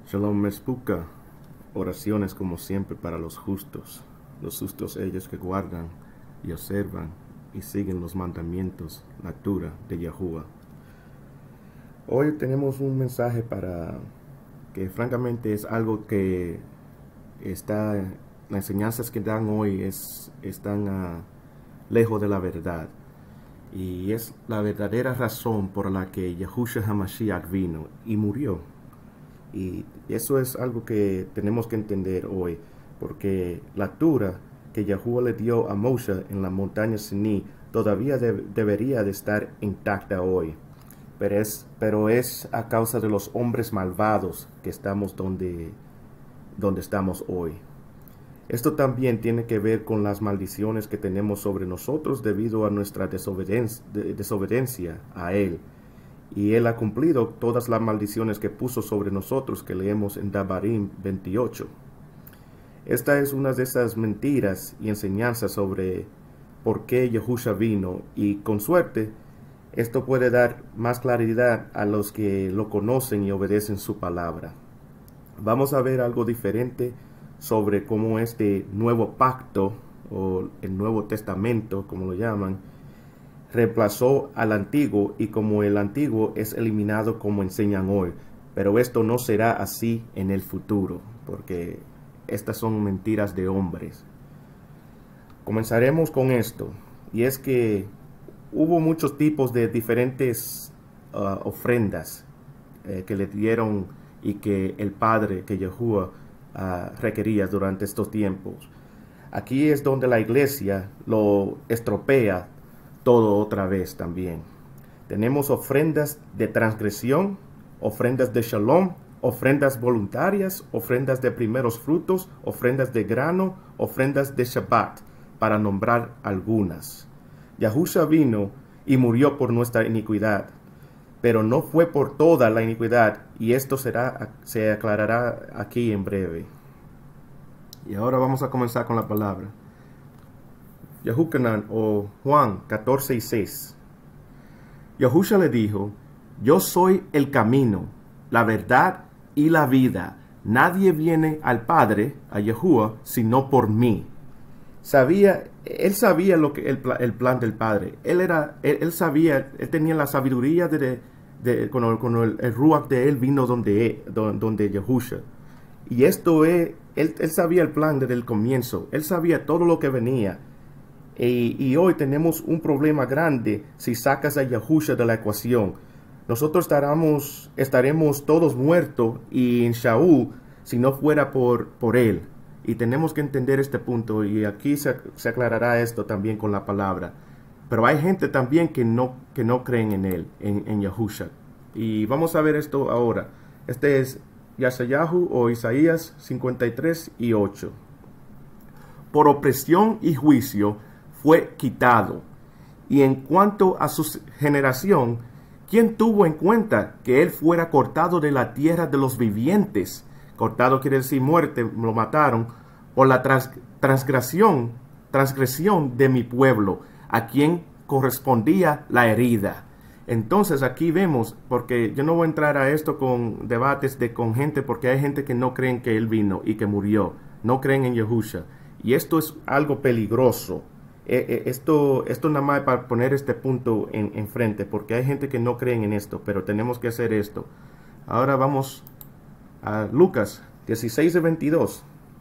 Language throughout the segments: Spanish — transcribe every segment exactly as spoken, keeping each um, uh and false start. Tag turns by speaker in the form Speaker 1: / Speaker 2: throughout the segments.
Speaker 1: Shalom Mespuka, oraciones como siempre para los justos, los justos ellos que guardan y observan y siguen los mandamientos, la Torah de Yahuwah. Hoy tenemos un mensaje para que francamente es algo que está, las enseñanzas que dan hoy es, están uh, lejos de la verdad. Y es la verdadera razón por la que Yahushua HaMashiach vino y murió. Y eso es algo que tenemos que entender hoy, porque la Torah que Yahuwah le dio a Moshe en la montaña Sinaí todavía de, debería de estar intacta hoy. Pero es, pero es a causa de los hombres malvados que estamos donde, donde estamos hoy. Esto también tiene que ver con las maldiciones que tenemos sobre nosotros debido a nuestra desobediencia, desobediencia a Él. Y Él ha cumplido todas las maldiciones que puso sobre nosotros, que leemos en Devarim veintiocho. Esta es una de esas mentiras y enseñanzas sobre por qué Yahushua vino, y con suerte esto puede dar más claridad a los que lo conocen y obedecen su palabra. Vamos a ver algo diferente sobre cómo este nuevo pacto, o el Nuevo Testamento, como lo llaman, reemplazó al antiguo, y como el antiguo es eliminado como enseñan hoy. Pero esto no será así en el futuro, porque estas son mentiras de hombres. Comenzaremos con esto, y es que hubo muchos tipos de diferentes uh, ofrendas eh, que le dieron y que el Padre, que Yahuwah, uh, requería durante estos tiempos. Aquí es donde la iglesia lo estropea todo otra vez también. Tenemos ofrendas de transgresión, ofrendas de shalom, ofrendas voluntarias, ofrendas de primeros frutos, ofrendas de grano, ofrendas de Shabbat, para nombrar algunas. Yahushua vino y murió por nuestra iniquidad, pero no fue por toda la iniquidad, y esto será, se aclarará aquí en breve. Y ahora vamos a comenzar con la palabra. Yahuchanan o Juan catorce y seis. Yahushua le dijo: yo soy el camino, la verdad y la vida. Nadie viene al Padre, a Yahuwah, sino por mí. Sabía, él sabía lo que el, el plan del Padre. Él era, él, él sabía, él tenía la sabiduría de, de, de cuando, cuando el, el Ruach de él vino donde, donde, donde Yahushua. Y esto es, él, él sabía el plan desde el comienzo. Él sabía todo lo que venía. Y, y hoy tenemos un problema grande si sacas a Yahushua de la ecuación. Nosotros estaremos, estaremos todos muertos y en Shaul si no fuera por, por él. Y tenemos que entender este punto, y aquí se, se aclarará esto también con la palabra. Pero hay gente también que no, que no creen en él, en, en Yahushua. Y vamos a ver esto ahora. Este es Yeshayahu o Isaías cincuenta y tres y ocho. Por opresión y juicio fue quitado. Y en cuanto a su generación, ¿quién tuvo en cuenta que él fuera cortado de la tierra de los vivientes? Cortado quiere decir muerte, lo mataron, por la trans, transgresión, transgresión de mi pueblo, a quien correspondía la herida. Entonces aquí vemos, porque yo no voy a entrar a esto con debates de con gente, porque hay gente que no creen que él vino y que murió, no creen en Yahushua. Y esto es algo peligroso. Eh, eh, esto, esto nada más para poner este punto en, en frente, porque hay gente que no creen en esto, pero tenemos que hacer esto. Ahora vamos a Lucas dieciséis y veintidós.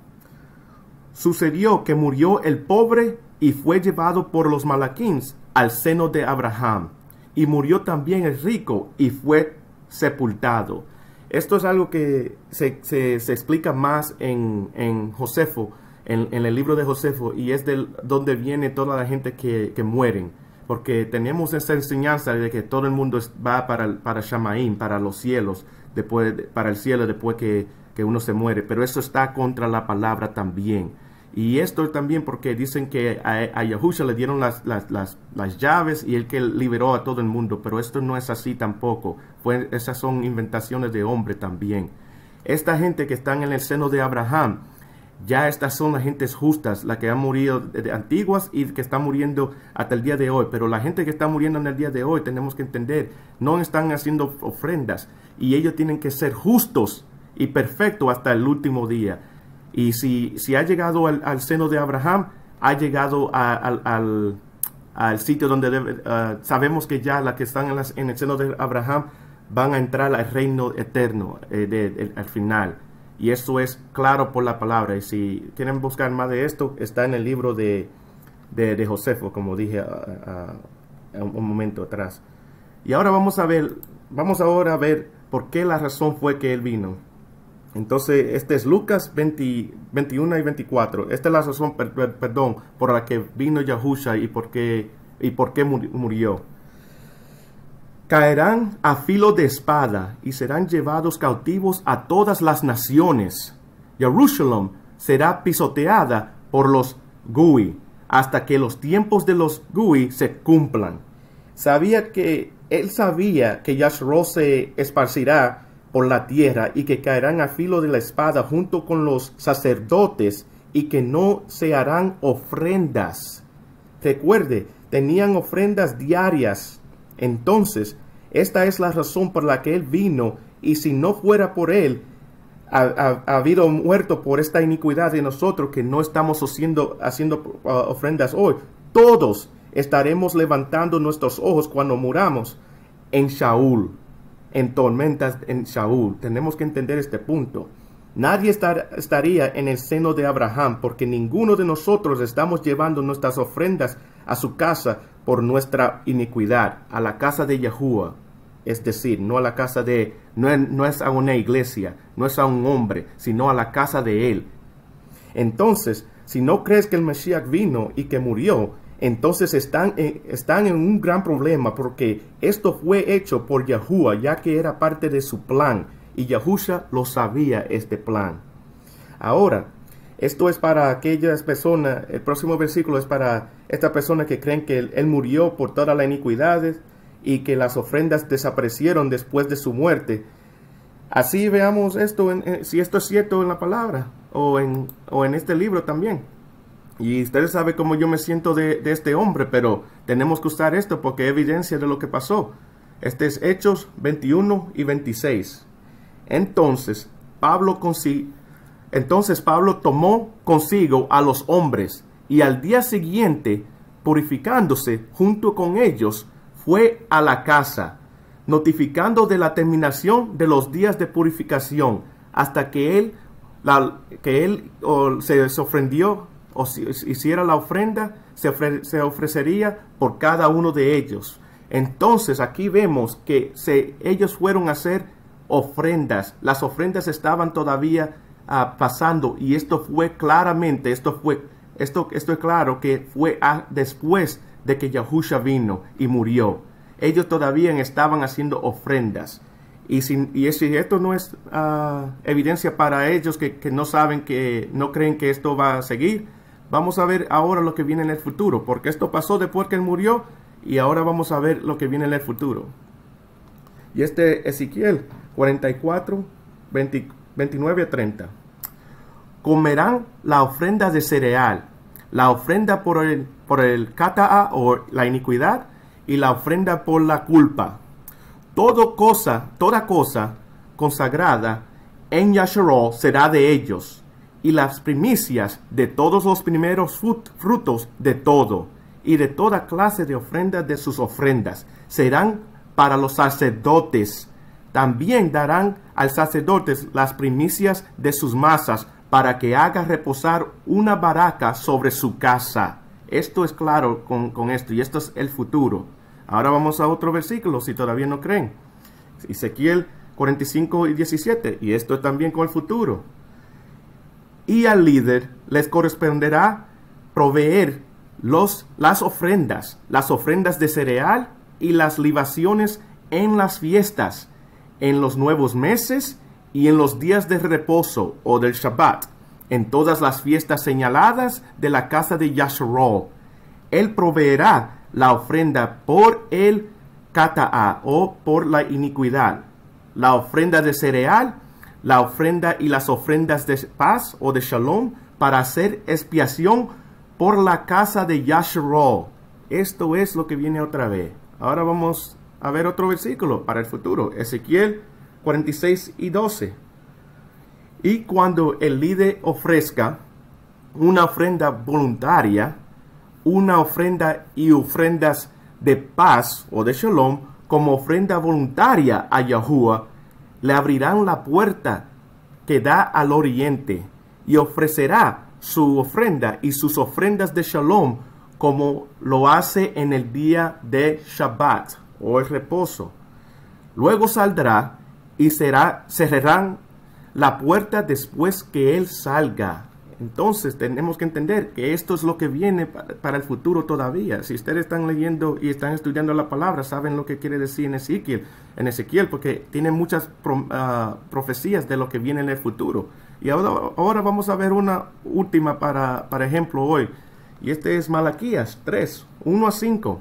Speaker 1: Sucedió que murió el pobre y fue llevado por los malaquíns al seno de Abraham. Y murió también el rico y fue sepultado. Esto es algo que se, se, se explica más en, en Josefo, en, en el libro de Josefo, y es de donde viene toda la gente que, que mueren. Porque tenemos esa enseñanza de que todo el mundo va para, para Shamaim, para los cielos, después, para el cielo después que, que uno se muere. Pero eso está contra la palabra también. Y esto también porque dicen que a, a Yahushua le dieron las, las, las, las llaves y él que liberó a todo el mundo. Pero esto no es así tampoco. Fue, esas son inventaciones de hombre también. Esta gente que están en el seno de Abraham, ya estas son las gentes justas, las que han murido de antiguas y que están muriendo hasta el día de hoy. Pero la gente que está muriendo en el día de hoy, tenemos que entender, no están haciendo ofrendas. Y ellos tienen que ser justos y perfecto hasta el último día. Y si, si ha llegado al, al seno de Abraham, ha llegado a, al, al, al sitio donde debe, uh, sabemos que ya las que están en, las, en el seno de Abraham van a entrar al reino eterno eh, de, de, al final. Y eso es claro por la palabra. Y si quieren buscar más de esto, está en el libro de, de, de Josefo, como dije a, a, a un momento atrás. Y ahora vamos a ver, vamos ahora a ver por qué la razón fue que él vino. Entonces, este es Lucas veinte, veintiuno y veinticuatro. Esta es la razón, per, per, perdón, por la que vino Yahusha y por qué, y por qué murió. Caerán a filo de espada y serán llevados cautivos a todas las naciones. Jerusalén será pisoteada por los Gui hasta que los tiempos de los Gui se cumplan. Sabía que él sabía que Yahshua se esparcirá por la tierra y que caerán a filo de la espada junto con los sacerdotes y que no se harán ofrendas. Recuerde, tenían ofrendas diarias. Entonces, esta es la razón por la que él vino, y si no fuera por él, ha, ha, ha habido muerto por esta iniquidad de nosotros que no estamos haciendo, haciendo uh, ofrendas hoy. Todos estaremos levantando nuestros ojos cuando muramos en Shaul, en tormentas en Shaul. Tenemos que entender este punto. Nadie estar, estaría en el seno de Abraham, porque ninguno de nosotros estamos llevando nuestras ofrendas a su casa por nuestra iniquidad, a la casa de Yahuwah. Es decir, no a la casa de, no es, no es a una iglesia, no es a un hombre, sino a la casa de él. Entonces, si no crees que el Mashiach vino y que murió, entonces están, eh, están en un gran problema, porque esto fue hecho por Yahuwah, ya que era parte de su plan, y Yahusha lo sabía, este plan. Ahora, esto es para aquellas personas, el próximo versículo es para estas personas que creen que él, él murió por todas las iniquidades y que las ofrendas desaparecieron después de su muerte. Así veamos esto, en, en, si esto es cierto en la palabra o en, o en este libro también. Y ustedes saben cómo yo me siento de, de este hombre, pero tenemos que usar esto porque es evidencia de lo que pasó. Este es Hechos veintiuno y veintiséis. Entonces Pablo, consi Entonces Pablo tomó consigo a los hombres y al día siguiente, purificándose junto con ellos, fue a la casa, notificando de la terminación de los días de purificación, hasta que él, la, que él o, se, se ofrendió o si, hiciera la ofrenda, se, ofre, se ofrecería por cada uno de ellos. Entonces aquí vemos que se, ellos fueron a hacer ofrendas. Las ofrendas estaban todavía uh, pasando, y esto fue claramente, esto fue, esto, esto es claro que fue a, después de que Yahusha vino y murió. Ellos todavía estaban haciendo ofrendas. Y si, y si esto no es uh, evidencia para ellos que, que no saben, que no creen que esto va a seguir, vamos a ver ahora lo que viene en el futuro, porque esto pasó después que él murió, y ahora vamos a ver lo que viene en el futuro. Y este Ezequiel cuarenta y cuatro, veinte, veintinueve a treinta. Comerán la ofrenda de cereal, la ofrenda por el, por el kata'a o la iniquidad, y la ofrenda por la culpa. Todo cosa, toda cosa consagrada en Yahshua será de ellos, y las primicias de todos los primeros frutos de todo, y de toda clase de ofrendas de sus ofrendas, serán para los sacerdotes. También darán al sacerdote las primicias de sus masas, para que haga reposar una baraca sobre su casa. Esto es claro con, con esto, y esto es el futuro. Ahora vamos a otro versículo, si todavía no creen. Ezequiel cuarenta y cinco y diecisiete, y esto también con el futuro. Y al líder les corresponderá proveer los, las ofrendas, las ofrendas de cereal y las libaciones en las fiestas, en los nuevos meses y en los días de reposo o del Shabbat, en todas las fiestas señaladas de la casa de Yahshua. Él proveerá la ofrenda por el kata'a o por la iniquidad, la ofrenda de cereal, la ofrenda y las ofrendas de paz o de shalom, para hacer expiación por la casa de Yahshua. Esto es lo que viene otra vez. Ahora vamos a ver otro versículo para el futuro. Ezequiel cuarenta y seis y doce. Y cuando el líder ofrezca una ofrenda voluntaria, una ofrenda y ofrendas de paz o de shalom, como ofrenda voluntaria a Yahuwah, le abrirán la puerta que da al oriente y ofrecerá su ofrenda y sus ofrendas de shalom como lo hace en el día de Shabbat o el reposo. Luego saldrá y será, cerrarán la puerta después que él salga. Entonces tenemos que entender que esto es lo que viene para, para el futuro todavía. Si ustedes están leyendo y están estudiando la palabra, saben lo que quiere decir en Ezequiel, en Ezequiel porque tiene muchas pro, uh, profecías de lo que viene en el futuro. Y ahora, ahora vamos a ver una última para, para ejemplo hoy. Y este es Malaquías tres, uno a cinco.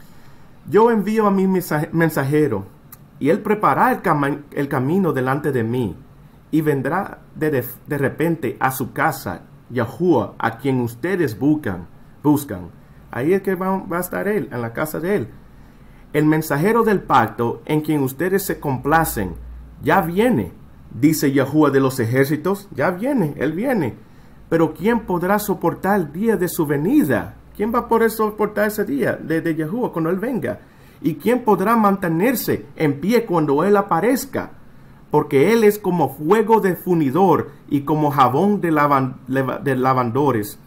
Speaker 1: Yo envío a mi mensajero, y él preparará el, cam el camino delante de mí, y vendrá de, de, de repente a su casa, Yahuwah, a quien ustedes buscan. buscan. Ahí es que va, va a estar él, en la casa de él. El mensajero del pacto, en quien ustedes se complacen, ya viene, dice Yahuwah de los ejércitos. Ya viene, él viene. Pero ¿quién podrá soportar el día de su venida? ¿Quién va a poder soportar ese día de, de Yahuwah cuando él venga? ¿Y quién podrá mantenerse en pie cuando él aparezca? Porque él es como fuego de funidor y como jabón de, lavan, de lavandores,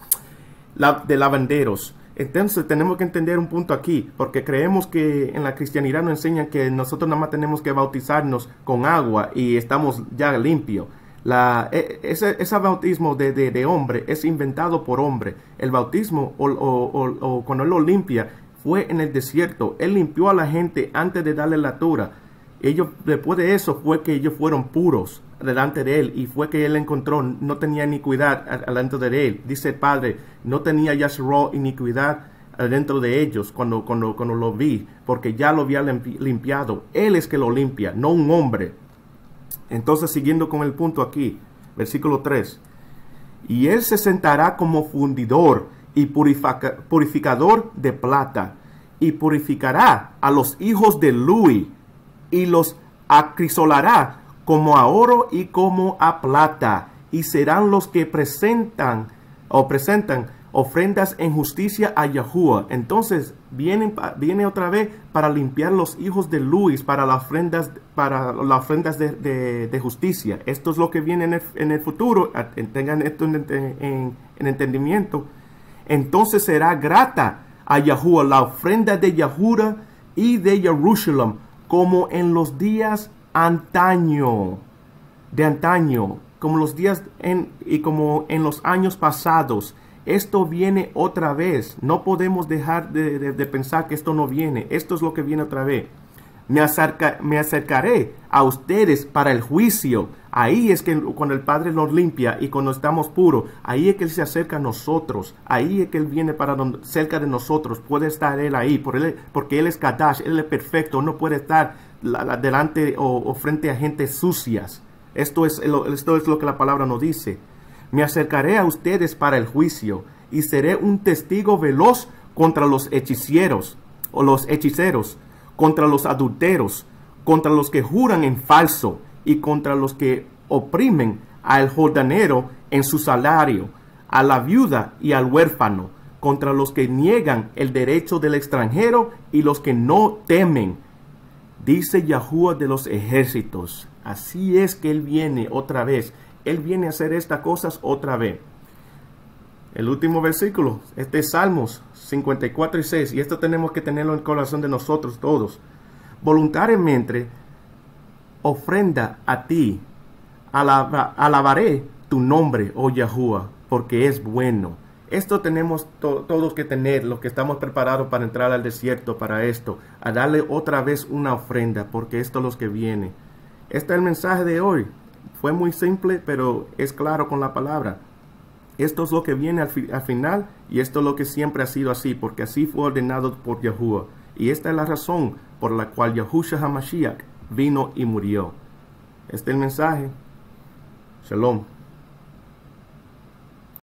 Speaker 1: la, de lavanderos. Entonces tenemos que entender un punto aquí, porque creemos que en la cristianidad nos enseñan que nosotros nada más tenemos que bautizarnos con agua y estamos ya limpios. La, ese, ese bautismo de, de, de hombre es inventado por hombre. El bautismo o, o, o, o cuando él lo limpia fue en el desierto. Él limpió a la gente antes de darle la Torah. Ellos, después de eso fue que ellos fueron puros delante de él, y fue que él encontró, no tenía iniquidad delante de él. Dice el Padre, no tenía Yahshua iniquidad dentro de ellos cuando, cuando, cuando lo vi, porque ya lo había limpiado. Él es que lo limpia, no un hombre. Entonces, siguiendo con el punto aquí, versículo tres. Y él se sentará como fundidor y purifica, purificador de plata, y purificará a los hijos de Lui, y los acrisolará como a oro y como a plata, y serán los que presentan o presentan ofrendas en justicia a Yahuwah. Entonces viene, viene otra vez para limpiar los hijos de Luis para las ofrendas, para las ofrendas de, de, de justicia. Esto es lo que viene en el, en el futuro. Tengan esto en, en, en entendimiento. Entonces será grata a Yahuwah la ofrenda de Yahuda y de Jerusalén, como en los días antaño, de antaño, como los días en, y como en los años pasados. Esto viene otra vez. No podemos dejar de, de, de pensar que esto no viene. Esto es lo que viene otra vez. Me, acerca, me acercaré a ustedes para el juicio. Ahí es que cuando el Padre nos limpia y cuando estamos puros, ahí es que Él se acerca a nosotros. Ahí es que Él viene para donde, cerca de nosotros. Puede estar Él ahí, por él, porque Él es Kadash, Él es perfecto. No puede estar la, la, delante o, o frente a gente sucias. Esto es, esto es lo que la palabra nos dice. Me acercaré a ustedes para el juicio y seré un testigo veloz contra los hechiceros o los hechiceros, contra los adulteros, contra los que juran en falso y contra los que oprimen al jordanero en su salario, a la viuda y al huérfano, contra los que niegan el derecho del extranjero y los que no temen. Dice Yahuwah de los ejércitos. Así es que Él viene otra vez. Él viene a hacer estas cosas otra vez. El último versículo, este es Salmos cincuenta y cuatro y seis, y esto tenemos que tenerlo en el corazón de nosotros todos. Voluntariamente ofrenda a ti, alaba, alabaré tu nombre, oh Yahuwah, porque es bueno. Esto tenemos to todos que tener, los que estamos preparados para entrar al desierto, para esto, a darle otra vez una ofrenda, porque esto es lo que viene. Este es el mensaje de hoy. Fue muy simple, pero es claro con la palabra. Esto es lo que viene al, fi al final, y esto es lo que siempre ha sido así, porque así fue ordenado por Yahuwah. Y esta es la razón por la cual Yahushua HaMashiach vino y murió. Este es el mensaje. Shalom.